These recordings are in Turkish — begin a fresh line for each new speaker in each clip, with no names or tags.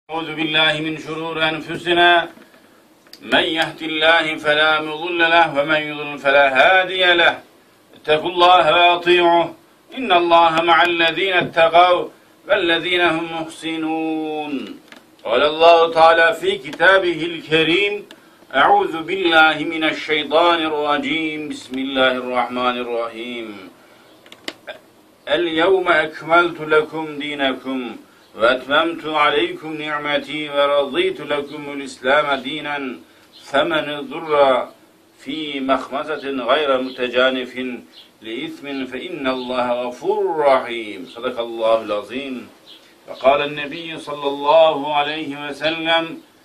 أعوذ بالله من شرور أنفسنا من يهد الله فلا مضل له ومن يضلل فلا هادي له اتقوا الله وأطيعوه إن الله مع الذين اتقوا والذين هم محسنون قال الله تعالى في كتابه الكريم أعوذ بالله من الشيطان الرجيم بسم الله الرحمن الرحيم اليوم أكملت لكم دينكم وَاَتْمَمْتُ عَلَيْكُمْ نِعْمَتِي وَرَضِيتُ لَكُمُ الْإِسْلَامَ دِينًا فَمَنِ ضُرَّ فِي مَخْمَصَةٍ غَيْرَ مُتَجَانِفٍ لِإِثْمٍ فَإِنَّ اللّٰهَ غَفُورٌ رَحِيمٌ صدق الله العظيم وقال النبي صلى الله عليه وسلم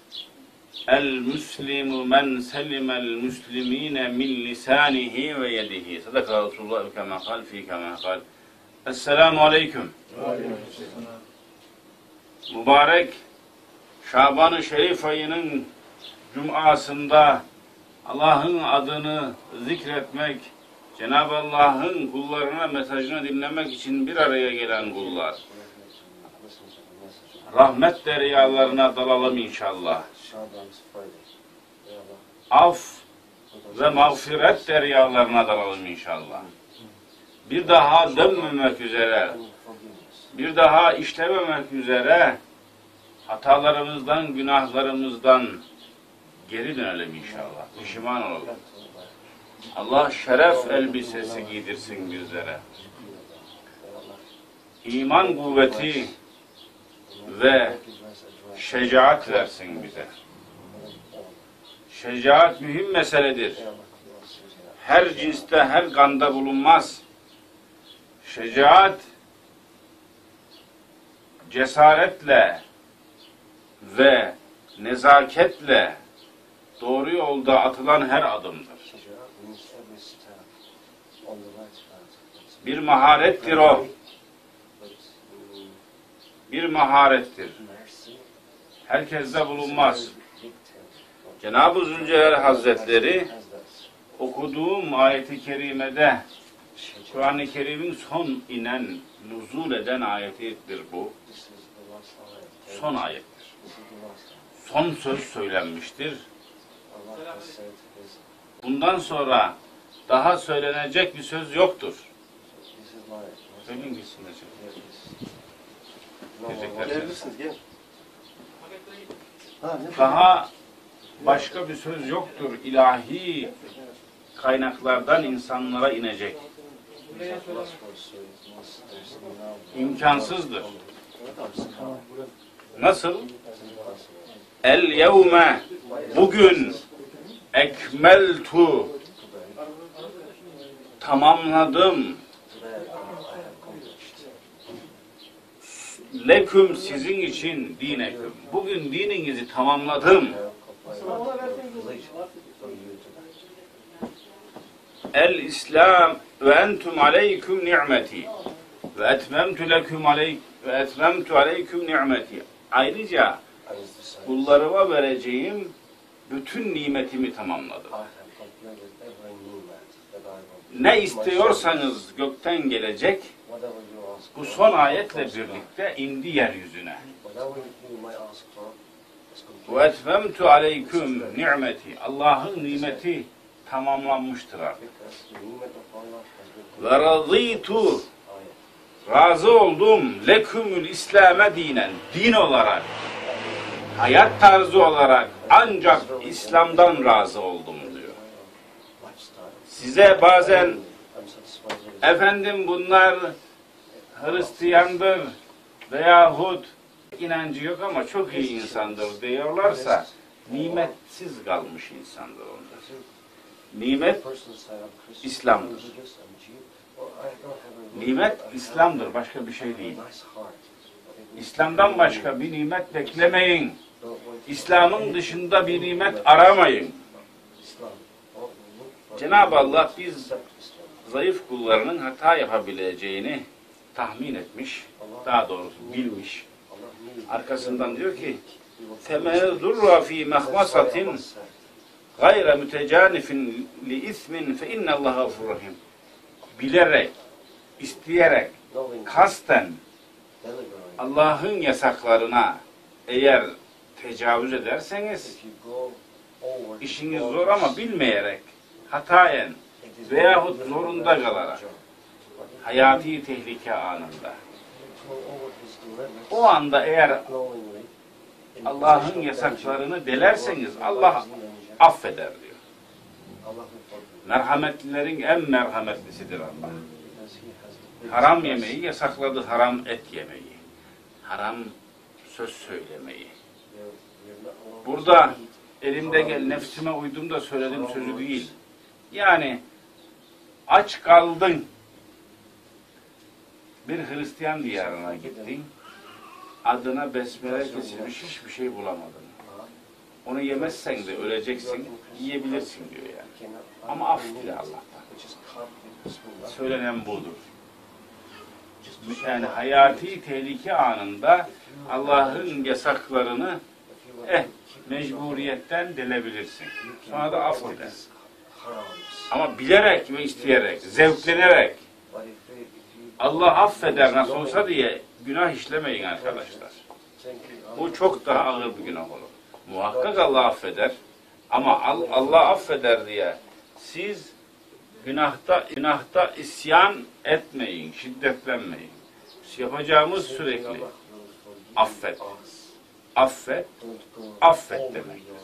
المسلم من سلم المسلمين من لسانه ويده صدق رسول الله كما قال كما قال Esselamu Aleyküm. Mübarek Şaban-ı Şerif ayının Cum'asında Allah'ın adını zikretmek, Cenab-ı Allah'ın kullarına mesajını dinlemek için bir araya gelen kullar. Rahmet deryalarına dalalım inşallah. Af ve mağfiret deryalarına dalalım inşallah. Bir daha dönmemek üzere, bir daha işlememek üzere hatalarımızdan, günahlarımızdan geri dönelim inşallah. Pişman olalım. Allah şeref elbisesi giydirsin bizlere. İman kuvveti ve şecaat versin bize. Şecaat mühim meseledir. Her cinste, her kanda bulunmaz. Şecaat, cesaretle ve nezaketle doğru yolda atılan her adımdır. Bir maharettir o. Bir maharettir. Herkeste bulunmaz. Cenab-ı Zülcelal Hazretleri okuduğum ayet-i kerimede Kur'an-ı Kerim'in son inen, nuzul eden ayetidir bu. Son ayettir. Son söz söylenmiştir. Bundan sonra daha söylenecek bir söz yoktur. Söyleyin gitsin hocam. Daha başka bir söz yoktur. İlahi kaynaklardan insanlara inecek. İmkansızdır. Nasıl? El yevme bugün ekmeltu tamamladım leküm sizin için dineküm. Bugün dininizi tamamladım. El İslam ve entum aleyküm ni'meti ve etmemtu leküm aleyküm ni'meti. Ayrıca kullarıma vereceğim bütün nimetimi tamamladım. Ne istiyorsanız gökten gelecek, bu son ayetle birlikte indi yeryüzüne. Ve etmemtu aleyküm ni'meti. Allah'ın nimeti tamamlanmıştır artık. Ve razîtu razı oldum lekümül İslam'e dinen, din olarak, hayat tarzı olarak ancak İslam'dan razı oldum diyor. Size bazen efendim bunlar Hristiyandır veyahut inancı yok ama çok iyi insandır diyorlarsa nimetsiz kalmış insandır onlar. Nimet İslam'dır. Nimet İslam'dır. Başka bir şey değil. İslam'dan başka bir nimet beklemeyin. İslam'ın dışında bir nimet aramayın. Cenab-ı Allah biz zayıf kullarının hata yapabileceğini tahmin etmiş. Daha doğrusu bilmiş. Arkasından diyor ki فَمَنْ ذُرَّ ف۪ي مَخْمَصَةٍ gayre mütecanifin li ismin fe innallaha gafurur rahim. Bilerek, isteyerek, kasten Allah'ın yasaklarına eğer tecavüz ederseniz işiniz zor ama bilmeyerek, hatayen veyahut zorunda kalarak hayati tehlike anında o anda eğer Allah'ın yasaklarını delerseniz Allah affeder diyor. Merhametlilerin en merhametlisidir Allah. Haram yemeyi yasakladı, haram et yemeyi. Haram söz söylemeyi. Burada elimde gel nefsime uydum da söylediğim sözü değil. Yani aç kaldın. Bir Hristiyan diyarına gittin. Adına besmele kesilmiş hiçbir şey bulamadın. Onu yemezsen de öleceksin, yiyebilirsin diyor yani. Ama af dile Allah'tan. Söylenen budur. Yani hayati tehlike anında Allah'ın yasaklarını mecburiyetten delebilirsin. Sonra da af dile. Ama bilerek ve isteyerek, zevklenerek Allah affeder nasıl olsa diye günah işlemeyin arkadaşlar. Bu çok daha ağır bir günah olur. Muhakkak Allah affeder. Ama Allah affeder diye siz günahta isyan etmeyin, şiddetlenmeyin. Yapacağımız sürekli affet. Affet, affet demektir.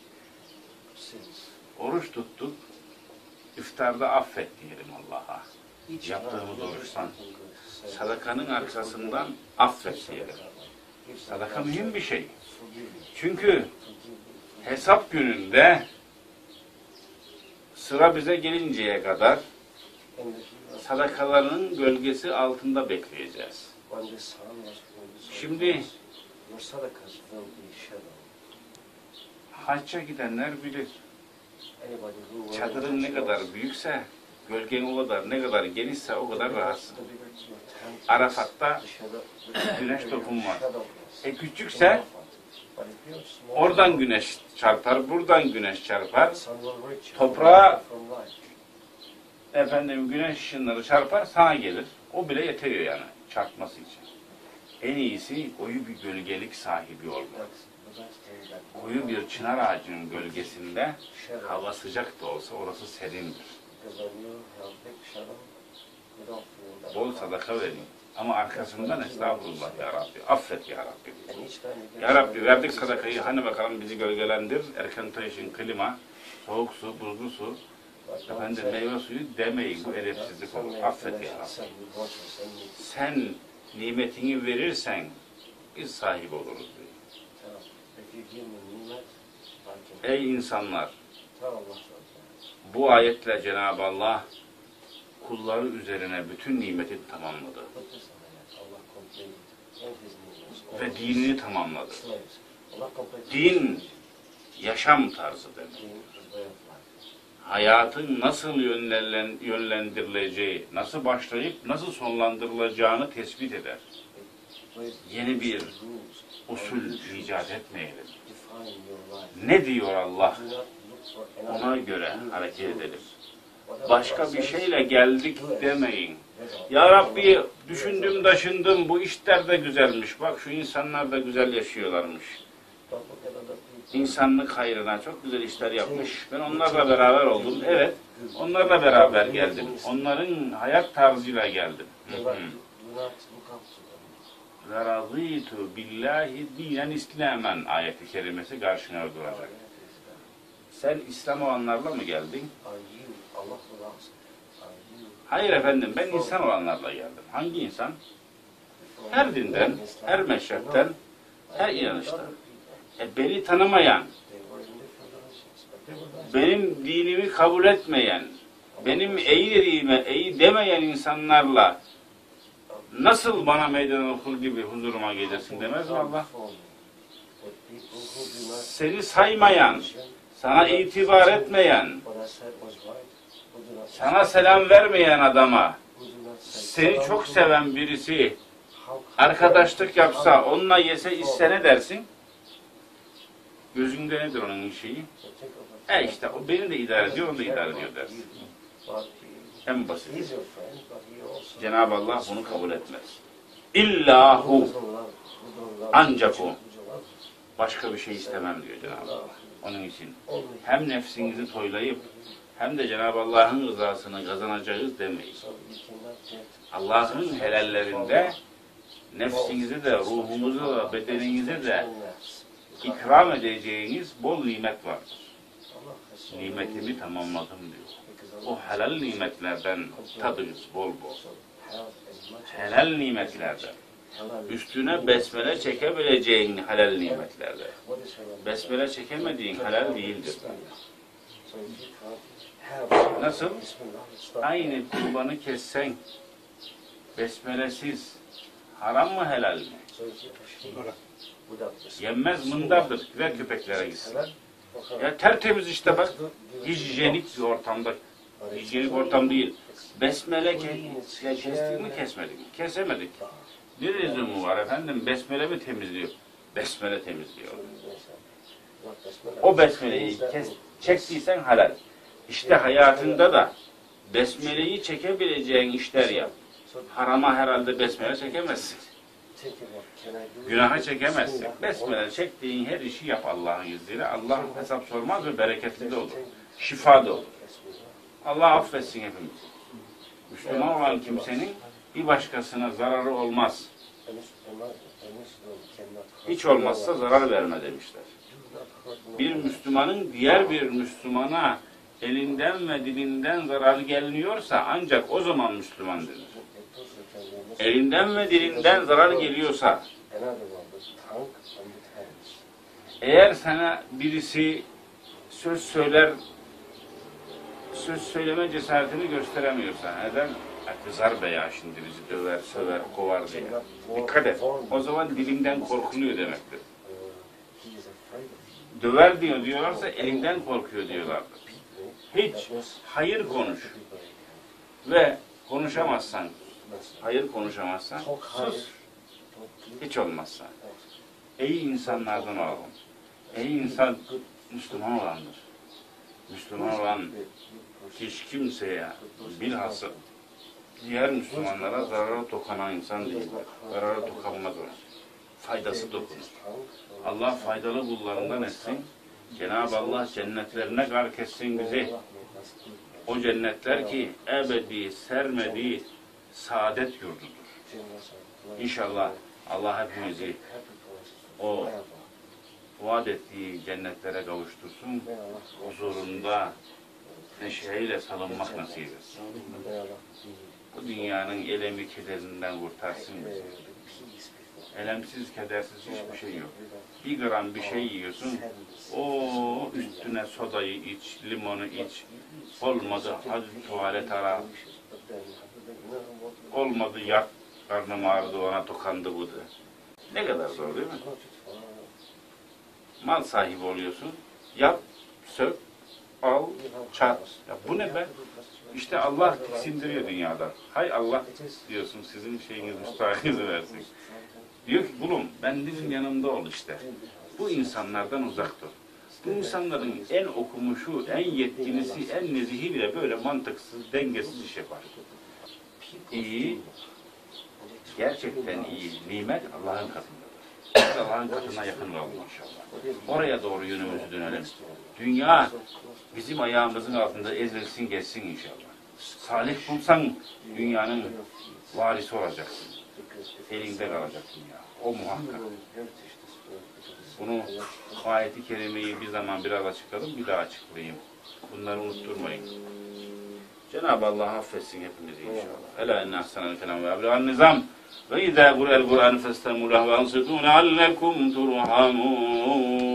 Oruç tuttuk, iftarda affet diyelim Allah'a. Yaptığımız oruçtan. Sadakanın arkasından affet diyelim. Sadaka mühim bir şey. Çünkü hesap gününde sıra bize gelinceye kadar sadakalarının gölgesi altında bekleyeceğiz. Şimdi hacca gidenler bilir. Çadırın ne kadar büyükse, gölgen o kadar, ne kadar genişse o kadar rahatsın. Arafat'ta güneş dokunmaz. Küçükse oradan güneş çarpar, buradan güneş çarpar. Toprağa güneş ışınları çarpar, sana gelir. O bile yetiyor yani çarpması için. En iyisi koyu bir gölgelik sahibi olmak. Koyu bir çınar ağacının gölgesinde hava sıcak da olsa orası serindir. Bol sadaka verin. Ama arkasından estağfurullah ya Rabbi. Affet ya Rabbi. Ya Rabbi verdik sadakayı hani bakalım bizi gölgelendir. Erken taşın klima, soğuk su, buzlu su, meyve suyu demeyin. Bu edepsizlik olur. Affet ya Rabbi. Sen nimetini verirsen biz sahip oluruz diyor. Ey insanlar! Bu ayetle Cenab-ı Allah kulları üzerine bütün nimeti tamamladı. Ve dinini tamamladı. Din, yaşam tarzı demek. Hayatın nasıl yönlendirileceği, nasıl başlayıp nasıl sonlandırılacağını tespit eder. Yeni bir usul icat etmeyelim. Ne diyor Allah? Ona göre hareket edelim. Başka bir şeyle geldik demeyin. Ya Rabbi düşündüm taşındım, bu işler de güzelmiş. Bak şu insanlar da güzel yaşıyorlarmış. İnsanlık hayrına çok güzel işler yapmış. Ben onlarla beraber oldum. Evet, onlarla beraber geldim. Onların hayat tarzıyla geldim. Ve razîtu billahi dinen islamen ayeti kerimesi karşına duracak. Sen İslam olanlarla mı geldin? Hayır efendim, ben insan olanlarla geldim. Hangi insan? Her dinden, her meşrepten, her inanıştan. Beni tanımayan, benim dinimi kabul etmeyen, benim iyi dediğime iyi demeyen insanlarla nasıl bana meydan okur gibi huzuruma gelirsin demez mi Allah? Seni saymayan, sana itibar etmeyen, sana selam vermeyen adama, seni çok seven birisi arkadaşlık yapsa, onunla yese içse ne dersin? Gözünde nedir onun şeyi? İşte o beni de idare ediyor, onu da idare ediyor dersin. En basit. Cenab-ı Allah bunu kabul etmez. İllahu, ancak o. Başka bir şey istemem diyor Cenab-ı Allah. Onun için hem nefsinizi toylayıp hem de Cenab-ı Allah'ın rızasını kazanacağız demeyin. Allah'ın helallerinde nefsinizi de, ruhunuzu da, bedeninizi de ikram edeceğiniz bol nimet vardır. Nimetimi tamamladım diyor. O helal nimetlerden tadınız bol bol. Helal nimetlerden. Üstüne besmele çekebileceğin helal nimetlerden. Besmele çekemediğin helal değildir. Nasıl? Aynı kurbanı kessen besmelesiz haram mı helal mi? Yenmez mındardır. Ver köpeklere gitsin. Ya tertemiz işte bak. Hijyenik bir ortamda. Hijyenik ortam değil. Besmele kestik mi kesmedik mi? Kesemedik. Bir lüzumu var efendim. Besmele mi temizliyor? Besmele temizliyor. O besmeleyi çektiysen halal. İşte hayatında da besmeleyi çekebileceğin işler yap. Harama herhalde besmele çekemezsin. Günaha çekemezsin. Besmele çektiğin her işi yap Allah'ın izniyle. Allah hesap sormaz ve bereketli de olur. Şifa da olur. Allah affetsin hepimizi. Müslüman olan kimsenin bir başkasına zararı olmaz. Hiç olmazsa zarar verme demişler. Bir Müslümanın diğer bir Müslümana elinden ve dilinden zarar gelmiyorsa ancak o zaman Müslüman denir. Elinden ve dilinden zarar geliyorsa, eğer sana birisi söz söyler, söz söyleme cesaretini gösteremiyorsa, neden? Kızar be ya şimdi bizi döver, söver, kovar diye. Dikkat et. O zaman dilinden korkuluyor demektir. Döver diyorlarsa elinden korkuyor diyorlardır. Hiç hayır konuş ve konuşamazsan, hayır konuşamazsan sus. Hiç olmazsa. Ey insanlardan olalım. Ey insan Müslüman olandır. Müslüman olan hiç kimseye bilhassa diğer Müslümanlara zarara dokunan insan değil. Zarara dokunmaz ona. Faydası dokunur. Allah faydalı kullarından etsin. Cenab-ı Allah cennetlerine gark etsin bizi. O cennetler ki ebedi, sermedi, saadet yurdudur. İnşallah Allah hepimizi o vaat ettiği cennetlere kavuştursun. Huzurunda neşeyle salınmak nasip etsin. Bu dünyanın elemi kederinden kurtarsın bizi. Elemsiz, kedersiz hiçbir şey yok. Bir gram bir şey yiyorsun, o üstüne sodayı iç, limonu iç, olmadı hadi tuvalet ara, olmadı yat, karnım ağrıdı ona dokandı bu da. Ne kadar zor değil mi? Mal sahibi oluyorsun, yap, sök, al, çat. Ya bu ne be? İşte Allah tiksindiriyor dünyada. Hay Allah diyorsun, sizin şeyiniz, müstahinizi versin. Diyor ki kulum ben bizim yanımda ol işte. Bu insanlardan uzak dur. Bu insanların en okumuşu, en yetkilisi, en nezihi bile böyle mantıksız, dengesiz iş yapar. İyi, gerçekten iyi nimet Allah'ın katındadır. Allah'ın katına yakın olalım inşallah. Oraya doğru yönümüzü dönelim. Dünya bizim ayağımızın altında ezilsin geçsin inşallah. Salih bulsan dünyanın varisi olacaksın. Elinde kalacak dünya. O muhakkak. Bunu ayet-i kerimeyi bir zaman biraz açıkladım, bir daha açıklayayım. Bunları unutturmayın. Cenab-ı Allah affetsin hepimizi inşallah. Ela enne ahsenel kelam ve abligan nizam ve izâ kurel Kur'an festemu leh ve ansitû leallekum turhamun.